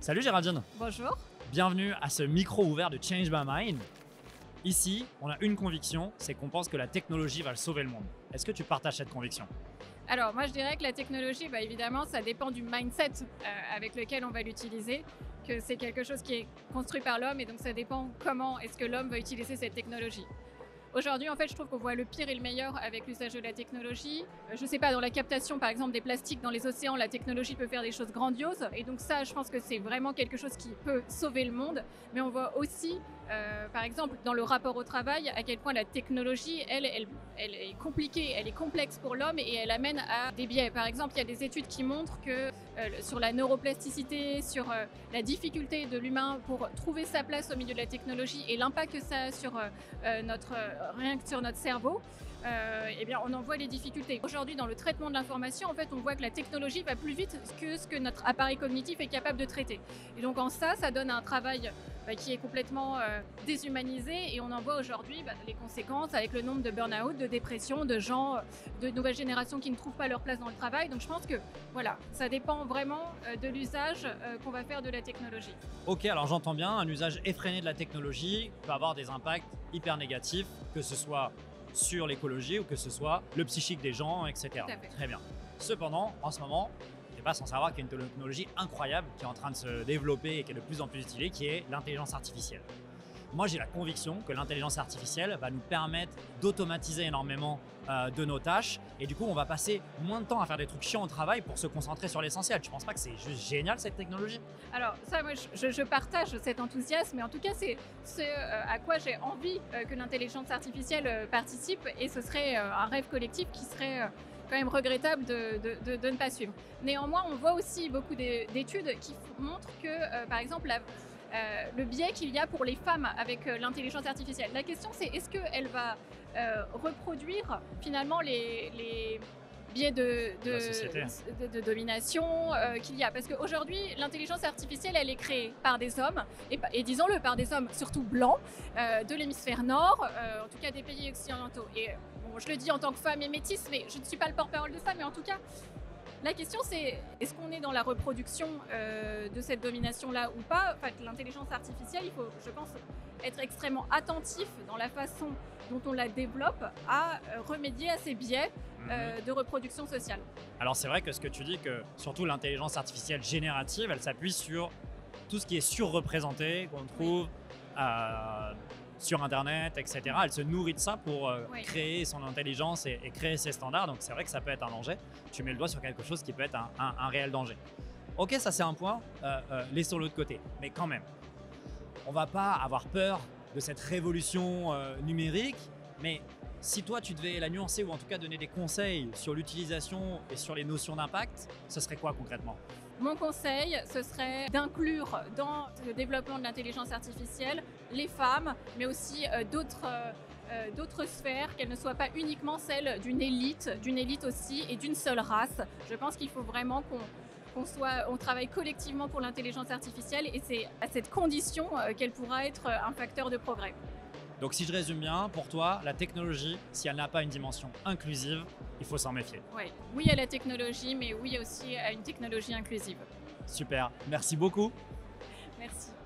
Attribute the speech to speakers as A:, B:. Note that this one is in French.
A: Salut Géraldine,
B: Bonjour.
A: bienvenue à ce micro ouvert de Change My Mind. Ici, on a une conviction, c'est qu'on pense que la technologie va sauver le monde. Est-ce que tu partages cette conviction?
B: Alors moi je dirais que la technologie, évidemment, ça dépend du mindset avec lequel on va l'utiliser, que c'est quelque chose qui est construit par l'homme et donc ça dépend comment est-ce que l'homme va utiliser cette technologie. Aujourd'hui, en fait, je trouve qu'on voit le pire et le meilleur avec l'usage de la technologie. Je sais pas, dans la captation, par exemple, des plastiques dans les océans, la technologie peut faire des choses grandioses. Et donc ça, je pense que c'est vraiment quelque chose qui peut sauver le monde. Mais on voit aussi, par exemple, dans le rapport au travail, à quel point la technologie, elle est compliquée, elle est complexe pour l'homme et elle amène à des biais. Par exemple, il y a des études qui montrent que sur la neuroplasticité, sur la difficulté de l'humain pour trouver sa place au milieu de la technologie et l'impact que ça a sur rien que sur notre cerveau, eh bien, on en voit les difficultés. Aujourd'hui, dans le traitement de l'information, en fait, on voit que la technologie va plus vite que ce que notre appareil cognitif est capable de traiter. Et donc, en ça donne un travail qui est complètement déshumanisé et on en voit aujourd'hui les conséquences avec le nombre de burn-out, de dépression, de gens de nouvelles générations qui ne trouvent pas leur place dans le travail. Donc, je pense que voilà, ça dépend vraiment de l'usage qu'on va faire de la technologie.
A: Ok, alors j'entends bien, un usage effréné de la technologie peut avoir des impacts hyper négatifs, que ce soit sur l'écologie ou que ce soit le psychique des gens, etc.
B: Tout à fait.
A: Très bien. Cependant, en ce moment, tu n'es pas sans savoir qu'il y a une technologie incroyable qui est en train de se développer et qui est de plus en plus utilisée, qui est l'intelligence artificielle. Moi, j'ai la conviction que l'intelligence artificielle va nous permettre d'automatiser énormément de nos tâches et du coup, on va passer moins de temps à faire des trucs chiants au travail pour se concentrer sur l'essentiel. Tu penses pas que c'est juste génial cette technologie?
B: Alors ça, moi, je partage cet enthousiasme, mais en tout cas, c'est ce à quoi j'ai envie que l'intelligence artificielle participe, et ce serait un rêve collectif qui serait quand même regrettable de ne pas suivre. Néanmoins, on voit aussi beaucoup d'études qui montrent que, par exemple, le biais qu'il y a pour les femmes avec l'intelligence artificielle. La question, c'est est-ce qu'elle va reproduire finalement les biais
A: La société.
B: de domination qu'il y a. Parce qu'aujourd'hui, l'intelligence artificielle, elle est créée par des hommes, et disons-le, par des hommes surtout blancs, de l'hémisphère nord, en tout cas des pays occidentaux. Et bon, je le dis en tant que femme et métisse, mais je ne suis pas le porte-parole de ça, mais en tout cas, la question c'est, est-ce qu'on est dans la reproduction de cette domination-là ou pas? En fait, l'intelligence artificielle, il faut, je pense, être extrêmement attentif dans la façon dont on la développe à remédier à ces biais de reproduction sociale.
A: Alors c'est vrai que ce que tu dis, que surtout l'intelligence artificielle générative, elle s'appuie sur tout ce qui est surreprésenté, qu'on trouve sur Internet, etc. Elle se nourrit de ça pour créer son intelligence et créer ses standards. Donc c'est vrai que ça peut être un danger. Tu mets le doigt sur quelque chose qui peut être un réel danger. Ok, ça c'est un point, laissons l'autre côté. Mais quand même, on va pas avoir peur de cette révolution numérique, mais si toi tu devais la nuancer ou en tout cas donner des conseils sur l'utilisation et sur les notions d'impact, ce serait quoi concrètement?
B: Mon conseil, ce serait d'inclure dans le développement de l'intelligence artificielle les femmes, mais aussi d'autres sphères, qu'elles ne soient pas uniquement celles d'une élite aussi et d'une seule race. Je pense qu'il faut vraiment on travaille collectivement pour l'intelligence artificielle, et c'est à cette condition qu'elle pourra être un facteur de progrès.
A: Donc si je résume bien, pour toi, la technologie, si elle n'a pas une dimension inclusive, il faut s'en méfier.
B: Oui, oui à la technologie, mais oui aussi à une technologie inclusive.
A: Super, merci beaucoup.
B: Merci.